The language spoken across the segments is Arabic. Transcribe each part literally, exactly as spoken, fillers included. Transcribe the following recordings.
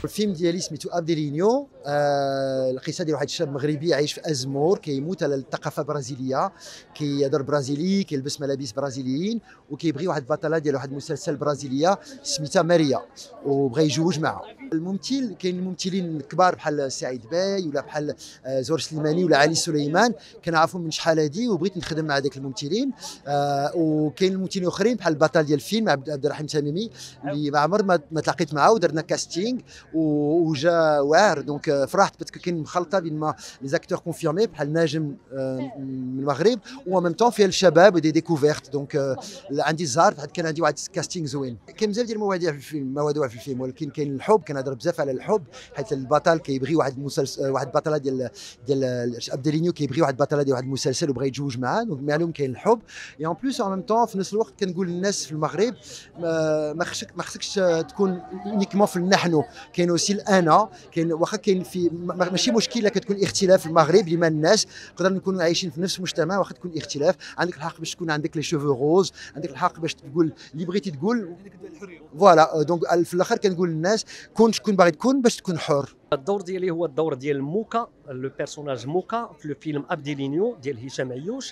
الفيلم ديالي سميتو ابديلينيو. آه القصه ديال واحد الشاب مغربي عايش في ازمور، كيموت على الثقافه البرازيليه، كيهضر برازيلي، كيلبس ملابس برازيليين، وكيبغي واحد البطله ديال واحد المسلسل برازيليه سميتها ماريا، وبغى يجوج معها. الممثل كاين الممثلين الكبار بحال سعيد باي ولا بحال زور سليماني ولا علي سليمان، كنعرفهم من شحال هادي وبغيت نخدم مع هذاك الممثلين. آه وكاين الممثلين الاخرين بحال البطل ديال الفيلم عبد الرحيم تميمي اللي ما عمر ما, ما تلاقيت معاه ودرنا كاستينغ وجا واعر. دونك فرحت باسكو كاين مخلطه بين ما لي زاكتور كونفيرمي بحال ناجم من المغرب و ميم طون فيها الشباب ودي ديكوفيرت. دونك عندي الزهر بحال كان عندي واحد كاستينغ زوين. كاين بزاف ديال المواضيع في الفيلم مواضيع في الفيلم ولكن كاين الحب، كنهضر بزاف على الحب حيت البطل كيبغي واحد المسلسل، واحد البطله ديال ديال ابديلينيو كيبغي واحد البطله ديال واحد المسلسل وبغى يتزوج معاه. دونك معلوم كاين الحب اي اون بلوس اون ميم طون في نفس الوقت كنقول للناس في المغرب ما خصك ما خصكش تكون يونيكمون في النحن، كاين اوسي الانا، كاين واخا كاين في ماشي مشكله كتكون اختلاف في المغرب لما الناس نقدر نكونوا عايشين في نفس المجتمع واخا تكون اختلاف. عندك الحق باش تكون عندك لي شوفو روز، عندك الحق باش تقول اللي بغيتي تقول فوالا. دونك في الاخر كنقول للناس كون شكون باغي تكون باش تكون حر. الدور ديالي هو الدور ديال موكا، لو بيرسوناج موكا في الفيلم ابديلينيو ديال هشام عيوش.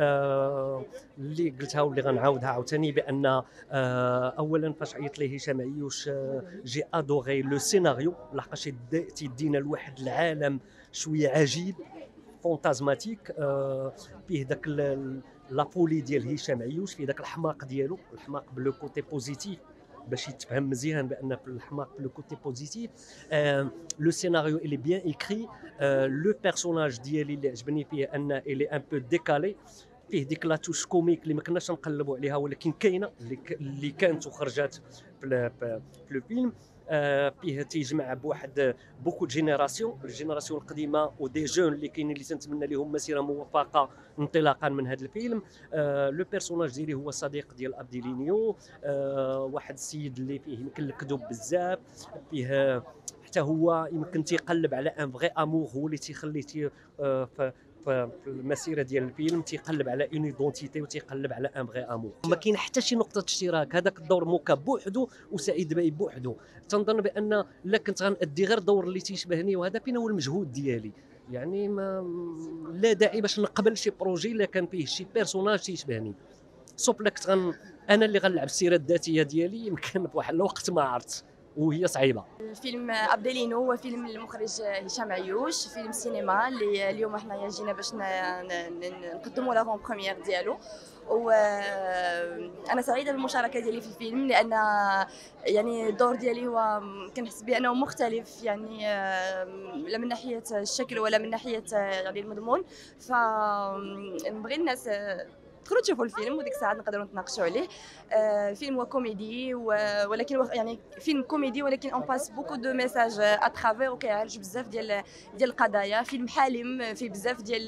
آه اللي قلتها واللي غنعاودها عاوتاني بان آه اولا فاش عيط ليه هشام عيوش آه جي ادوغي لو سيناريو، لحقاش تيدينا لواحد العالم شويه عجيب فونتازماتيك، آه فيه داك لابولي ديال هشام عيوش، فيه داك الحماق ديالو، الحماق بلو كوتي بوزيتيف باش يتفهم مزيان بان في الحماق لو كوتي بوزيتيف. لو سيناريو اللي بيان ايكري، لو بيرسوناج ديالي اللي عجبني فيه ان الي ان بو ديكالي، فيه ديك لاتوش كوميك اللي ما كناش نقلبوا عليها ولكن كاينه اللي, اللي كانت وخرجات في لو فيلم. آه فيه تيجمع بواحد بوكو جينيراسيون، الجينيراسيون القديمه ودي جون اللي كاينين اللي تنتمنى لهم مسيره موفقه انطلاقا من هذا الفيلم. آه لو بيرسوناج ديالي هو صديق ديال ابديلينيو، آه واحد السيد اللي فيه يمكن الكذوب بزاف، فيه حتى هو يمكن تيقلب على ان فغي امور، هو اللي تيخليه تي آه في المسيره ديال الفيلم تيقلب على اون ايدونتيتي وتيقلب على ان فغي امور. ما كاين حتى شي نقطه اشتراك، هذاك الدور موكا بوحدو وسعيد باي بوحدو. تنظن بان الا كنت غنأدي غير دور اللي تيشبهني وهذا فين هو المجهود ديالي، يعني ما لا داعي باش نقبل شي بروجي الا كان فيه شي بيرسوناج تيشبهني. سوب لك غن انا اللي غنلعب السيره الذاتيه ديالي يمكن بواحد الوقت ما عرفت وهي صعيبه. الفيلم ابديلينو هو فيلم المخرج هشام عيوش، فيلم سينما اللي اليوم حنايا جينا باش نقدموا لافون بروميير ديالو. وانا سعيده بالمشاركه ديالي في الفيلم لان يعني الدور ديالي هو كنحس بانه مختلف، يعني لا من ناحيه الشكل ولا من ناحيه يعني المضمون. فنبغي الناس تدخلوا تشوفوا الفيلم وديك الساعه نقدروا نتناقشوا عليه. الفيلم هو كوميدي ولكن يعني فيلم كوميدي ولكن اون باس بوكو دو ميساج اترافير وكيعالج بزاف ديال ديال القضايا. فيلم حالم فيه بزاف ديال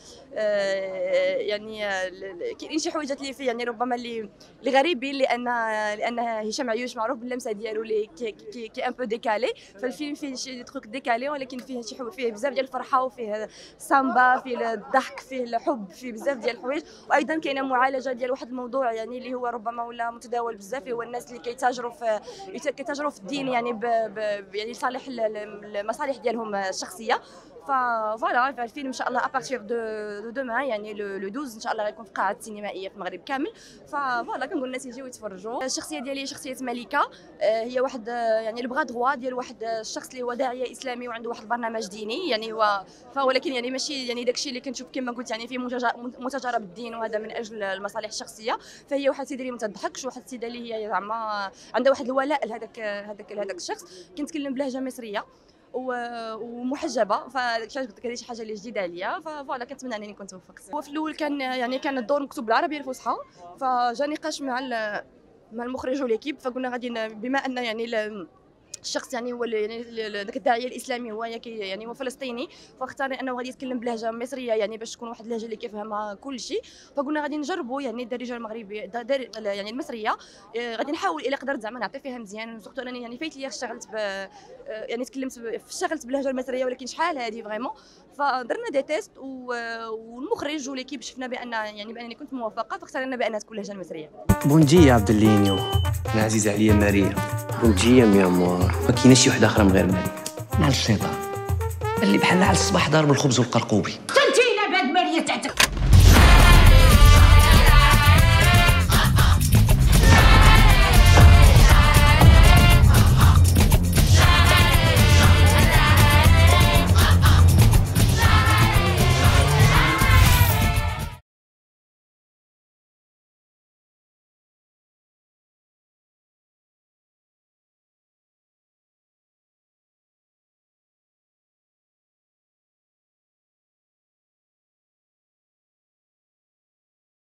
يعني كاينين شي حويجات اللي فيه يعني ربما اللي اللي غريبين لان لان هشام عيوش معروف باللمسه ديالو اللي كي كي, كي ان بو ديكالي. فالفيلم فيه شي تروك ديكالي ولكن فيه شي فيه بزاف ديال الفرحه وفيه سامبا، فيه الضحك، فيه الحب، فيه بزاف ديال الحوايج. وايضا كاينه معالجه ديال واحد الموضوع يعني اللي هو ربما ولا متداول بزاف، هو الناس اللي كيتاجروا في كيتاجروا في الدين يعني ب يعني لصالح المصالح ديالهم الشخصيه. فوالا الفيلم ان شاء الله ابارتيغ دو دومان يعني لو اثناشر ان شاء الله غيكون في قاعات سينمائيه في المغرب كامل. فوالا كنقول الناس يجيو يتفرجوا. الشخصيه ديالي شخصيه ملكه، هي واحد يعني البغا دروا ديال واحد الشخص اللي هو داعيه اسلامي وعنده واحد البرنامج ديني يعني هو ولكن يعني ماشي يعني داكشي اللي كنشوف كما قلت يعني فيه متاجره بالدين وهذا من اجل المصالح الشخصيه. فهي واحد السيده اللي ما تضحكش، واحد السيده اللي هي زعما عندها واحد الولاء لهذاك هذاك لهذاك الشخص. كنتكلم بلهجه مصريه ومحجبه، فهذه شي حاجه اللي جديده عليا. فوالا كنتمنى انني كنت وفقت. هو في الاول كان يعني كان الدور مكتوب بالعربيه الفصحى، فجا نقاش مع مع المخرج وليكيب، فقلنا غادي بما ان يعني الشخص يعني هو يعني ذاك الداعيه الاسلامي هو يعني هو فلسطيني، فاختار انه غادي يتكلم بلهجه مصريه يعني باش تكون واحد اللهجه اللي كيفهمها كل شيء. فقلنا غادي نجربوا يعني الدارجه المغربيه يعني المصريه، غادي نحاول الى قدرت زعما نعطي فيها مزيان. سورتو انني يعني فايت لي اشتغلت ب يعني تكلمت اشتغلت باللهجه المصريه ولكن شحال هذه فريمون. فدرنا دي تيست والمخرج وليكيب شفنا بان يعني بانني كنت موفقه، فاختارنا بانها تكون اللهجه المصريه. بون دي ابديلينيو، انا عزيزه عليا ماريا. بون دي مي امور. الدكتور؟ ما كايناش شي وحده اخرى من غير مالك. مع الشيطان اللي بحال على الصباح ضارب الخبز والقرقوبي.